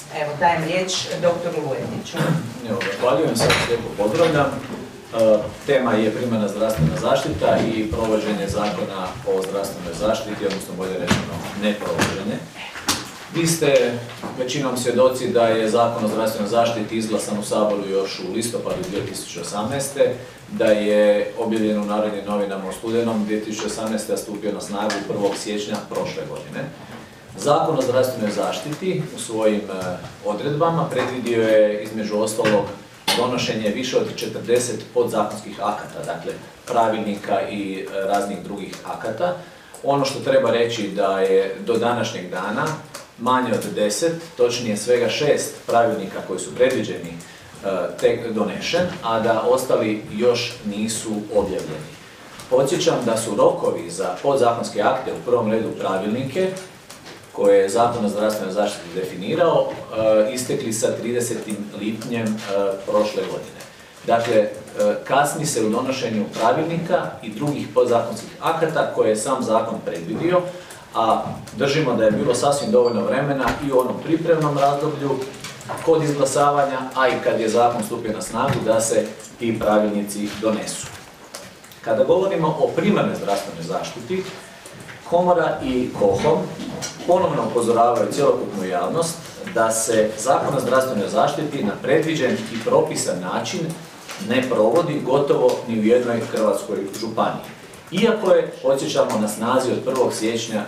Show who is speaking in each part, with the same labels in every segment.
Speaker 1: Evo, dajem riječ doktoru Lujetiću.
Speaker 2: Zahvaljujem se, lijepo pozdravljam. Tema je primarna zdravstvena zaštita i provođenje zakona o zdravstvenoj zaštiti, odnosno bolje rečeno neprovođenje. Vi ste većinom svjedoci da je Zakon o zdravstvenoj zaštiti izglasan u Saboru još u listopadu 2018. Da je objavljen u Narodnim novinama u studenom 2018. a stupio na snagu 1. siječnja prošle godine. Zakon o zdravstvenoj zaštiti u svojim odredbama predvidio je između ostalog donošenje više od 40 podzakonskih akata, dakle pravilnika i raznih drugih akata. Ono što treba reći da je do današnjeg dana manje od 10, točnije svega 6 pravilnika koji su predviđeni tek donešen, a da ostali još nisu objavljeni. Podsjećam da su rokovi za podzakonske akte, u prvom redu pravilnike, koje je Zakon o zdravstvenoj zaštiti definirao, istekli sa 30. lipnjem prošle godine. Dakle, kasni se u donošenju pravilnika i drugih podzakonskih akata koje je sam zakon predvidio, a držimo da je bilo sasvim dovoljno vremena i u onom pripremnom razdoblju kod izglasavanja, a i kad je zakon stupio na snagu da se ti pravilnici donesu. Kada govorimo o primarnoj zdravstvenoj zaštiti, Komora i KOHOM ponovno upozoravaju cjelokupnu javnost da se Zakon o zdravstvenoj zaštiti na predviđen i propisan način ne provodi gotovo ni u jednoj hrvatskoj županiji. Iako je, podsjećamo, na snazi od 1. siječnja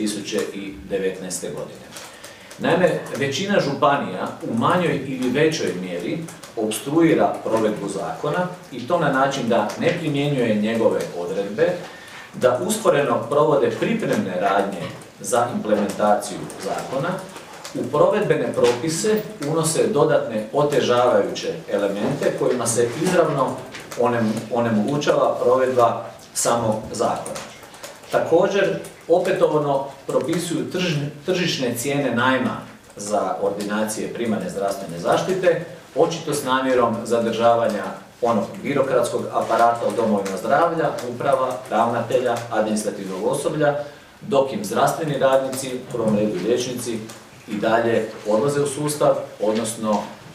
Speaker 2: 2019. godine. Naime, većina županija u manjoj ili većoj mjeri opstruira provedbu zakona i to na način da ne primjenjuje njegove odredbe, da usporeno provode pripremne radnje za implementaciju zakona, u provedbene propise unose dodatne otežavajuće elemente kojima se izravno onemogućava provedba samog zakona. Također, opetovano propisuju tržišne cijene najma za ordinacije primarne zdravstvene zaštite, očito s namjerom zadržavanja onog birokratskog aparata u domovima zdravlja, uprava, ravnatelja, administrativnog osoblja, dok im zdravstveni radnici, u prvom redu liječnici, i dalje odlaze u sustav, odnosno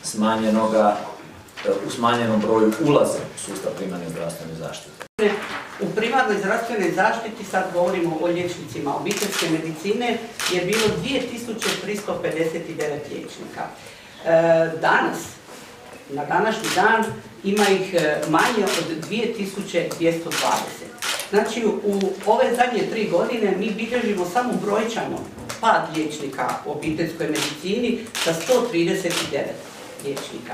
Speaker 2: u smanjenom broju ulaze u sustav primarne zdravstvene zaštite.
Speaker 3: U primarnoj zdravstvenoj zaštiti, sad govorimo o liječnicima obiteljske medicine, je bilo 2359 liječnika. Danas, na današnji dan, ima ih manje od 2220. Znači, u ove zadnje 3 godine mi bilježimo samo brojčano pad liječnika u obiteljskoj medicini sa 139 liječnika.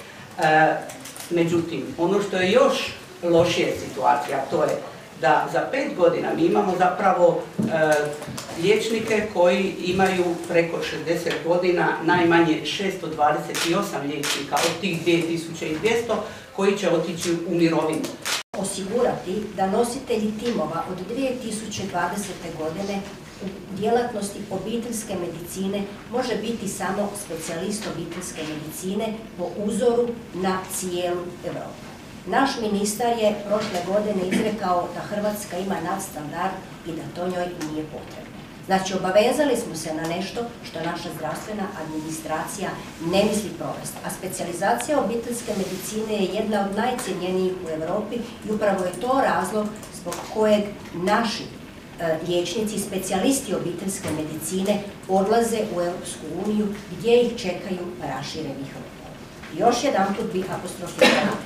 Speaker 3: Međutim, ono što je još lošija situacija, to je da za 5 godina mi imamo zapravo liječnike koji imaju preko 60 godina, najmanje 628 liječnika od tih 2200 koji će otići u mirovinu.
Speaker 4: Osigurati da nositelji timova od 2020. godine u djelatnosti obiteljske medicine može biti samo specijalist obiteljske medicine po uzoru na cijelu Europu. Naš ministar je prošle godine izrekao da Hrvatska ima nadstandard i da to njoj nije potrebno. Znači, obavezali smo se na nešto što naša zdravstvena administracija ne misli provesti. A specijalizacija obiteljske medicine je jedna od najcijenjenijih u Europi i upravo je to razlog zbog kojeg naši liječnici, specijalisti obiteljske medicine odlaze u Europsku uniju gdje ih čekaju raširenih rokova. Još jedan put bih apostrofirala.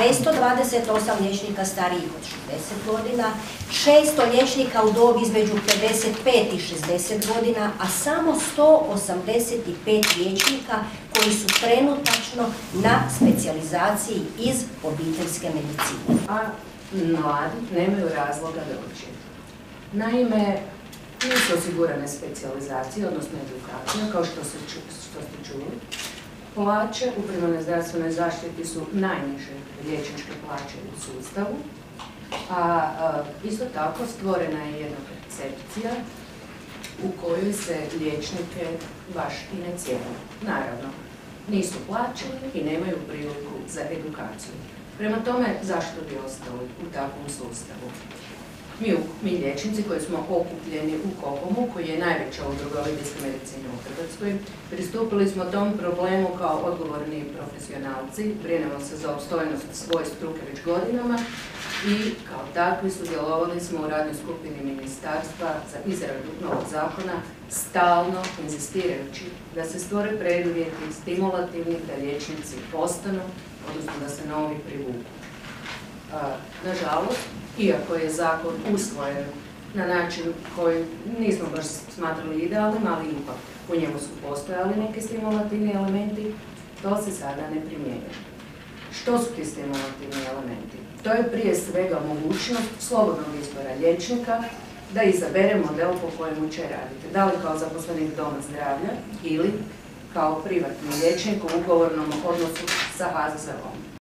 Speaker 4: 628 liječnika starijih od 60 godina, 600 liječnika u dobi između 55 i 60 godina, a samo 185 liječnika koji su trenutačno na specijalizaciji iz obiteljske medicine.
Speaker 5: A mladi nemaju razloga doći. Naime, nisu osigurane specijalizacije, odnosno edukacija, kao što ste čuli. Plaće u primarnoj zdravstvenoj zaštiti su najniže liječničke plaće u sustavu, a isto tako stvorena je jedna percepcija u kojoj se liječnike baš i ne cijene. Naravno, nisu plaćeni i nemaju priliku za edukaciju. Prema tome, zašto bi ostali u takvom sustavu? Mi liječnici koji smo okupljeni u KOHOM-u, koji je najveća udruga obiteljske medicine u Hrvatskoj, pristupili smo tom problemu kao odgovorni profesionalci, brinemo se za opstojnost svoje struke već godinama i kao takvi sudjelovali smo u radnoj skupini ministarstva za izradu novog zakona, stalno inzistirajući da se stvore preduvjeti stimulativni da liječnici postanu, odnosno da se novi privuku. Nažalost, iako je zakon usvojen na način koji nismo baš smatrali idealnim, ali ipak u njemu su postojali neki stimulativni elementi, to se sada ne primjenjuje. Što su ti stimulativni elementi? To je prije svega mogućnost slobodnog izbora liječnika da izabere model po kojemu će raditi. Da li kao zaposlenik doma zdravlja ili kao privatni liječnik u ugovornom odnosu sa HZZO-om.